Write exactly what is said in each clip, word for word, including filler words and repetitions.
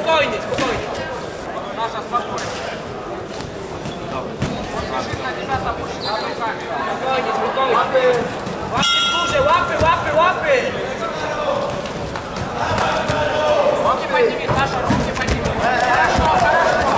spokojnie, spokojnie. Nasza spokojnie. Spokojnie, spokojnie. Łapy w górze, łapy, łapy, łapy. Руки подними, Саша, руки подними. Хорошо, хорошо.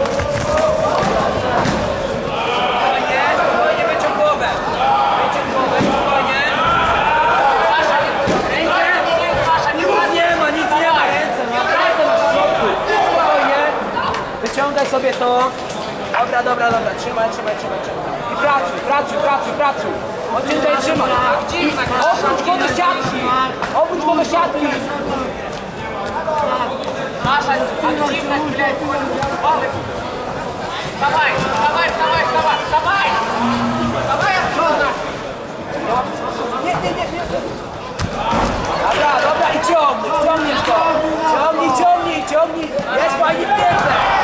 Spokojnie, spokojnie, wyciąg głowę. Wyciąg głowę, spokojnie. Sasza, rękę, Sasza, nie ma. Nie ma, nic nie ma, ręce, ma ręce na środku. Spokojnie. Wyciągaj sobie to. Dobra, dobra, dobra, trzymaj, trzymaj, trzymaj, trzymaj. I pracuj, pracuj, pracuj, pracuj. On cię tutaj trzyma. Obróć go do siatki. Obróć go do siatki. Саша, активность, блядь, вставай, вставай, вставай, вставай, вставай! Вставай отсюда! Нет, нет, нет, нет! Dobra, dobra, i ciągnij, ciągniesz go! Ciągnij, ciągnij, ciągnij! Jest fajnie w piętę!